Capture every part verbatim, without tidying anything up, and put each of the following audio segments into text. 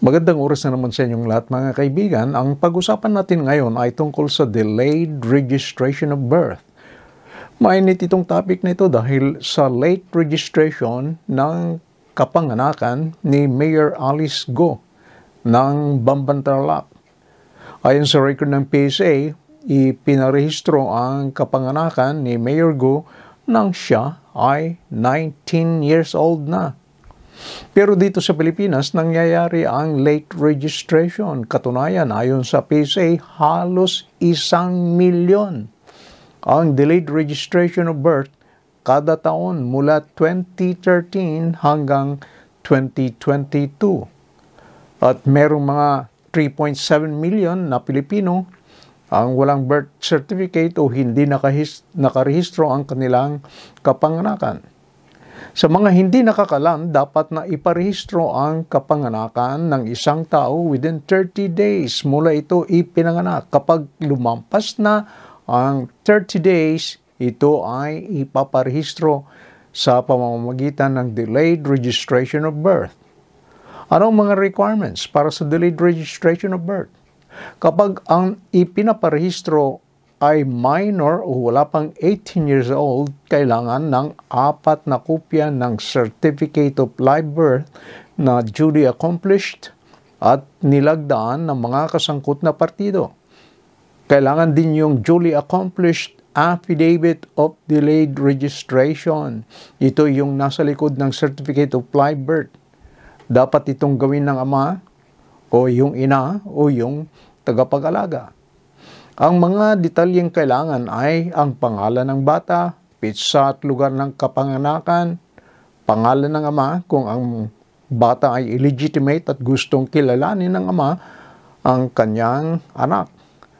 Magandang oras na naman sa inyong lahat mga kaibigan. Ang pag-usapan natin ngayon ay tungkol sa delayed registration of birth. Mainit itong topic na ito dahil sa late registration ng kapanganakan ni Mayor Alice Go ng Bamban-Tarlac. Ayon sa record ng P S A, ipinarehistro ang kapanganakan ni Mayor Go nang siya ay nineteen years old na. Pero dito sa Pilipinas, nangyayari ang late registration. Katunayan, ayon sa P S A, halos isang milyon ang delayed registration of birth kada taon mula twenty thirteen hanggang twenty twenty-two. At merong mga three point seven million na Pilipino ang walang birth certificate o hindi nakahis, nakarehistro ang kanilang kapanganakan. Sa mga hindi nakakalam, dapat na iparehistro ang kapanganakan ng isang tao within thirty days mula ito ipinanganak. Kapag lumampas na ang thirty days, ito ay ipaparehistro sa pamamagitan ng delayed registration of birth. Ano ang mga requirements para sa delayed registration of birth? Kapag ang ipinaparehistro ay minor o wala pang eighteen years old, kailangan ng apat na kopya ng Certificate of Live Birth na duly accomplished at nilagdaan ng mga kasangkot na partido. Kailangan din yung duly accomplished Affidavit of Delayed Registration. Ito yung nasa likod ng Certificate of Live Birth. Dapat itong gawin ng ama o yung ina o yung tagapag-alaga. Ang mga detalyeng kailangan ay ang pangalan ng bata, pitsa at lugar ng kapanganakan, pangalan ng ama kung ang bata ay illegitimate at gustong kilalanin ng ama ang kanyang anak,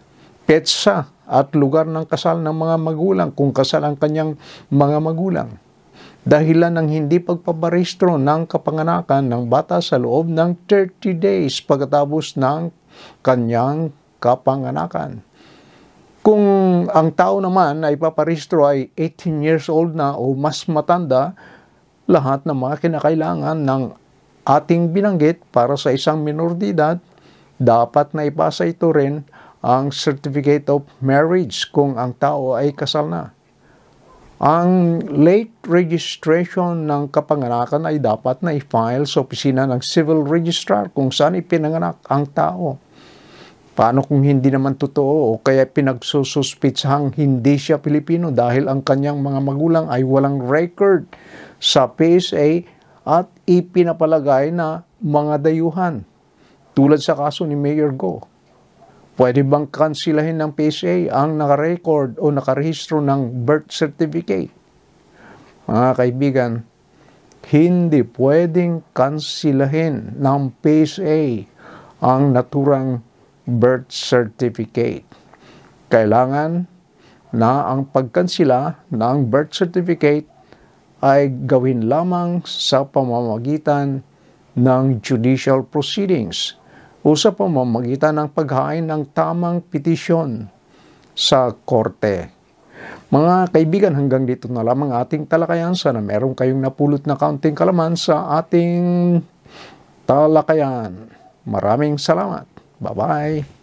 petsa at lugar ng kasal ng mga magulang kung kasal ang kanyang mga magulang, dahilan ng hindi pagpaparehistro ng kapanganakan ng bata sa loob ng thirty days pagkatapos ng kanyang kapanganakan. Kung ang tao naman ay paparehistro ay eighteen years old na o mas matanda, lahat ng mga kinakailangan ng ating binanggit para sa isang minor de edad, dapat na ipasa ito rin ang Certificate of Marriage kung ang tao ay kasal na. Ang late registration ng kapanganakan ay dapat na i-file sa opisina ng Civil Registrar kung saan ipinanganak ang tao. Paano kung hindi naman totoo o kaya pinagsususpitsahang hindi siya Pilipino dahil ang kanyang mga magulang ay walang record sa P S A at ipinapalagay na mga dayuhan tulad sa kaso ni Mayor Go? Pwede bang kansilahin ng P S A ang nakarecord o nakarehistro ng birth certificate? Mga kaibigan, hindi pwedeng kansilahin ng P S A ang naturang birth certificate. Kailangan na ang pagkansila ng birth certificate ay gawin lamang sa pamamagitan ng judicial proceedings o sa pamamagitan ng paghain ng tamang petisyon sa korte. Mga kaibigan, hanggang dito na lamang ating talakayan. Sana meron kayong napulot na kaunting kalaman sa ating talakayan. Maraming salamat. Bye-bye.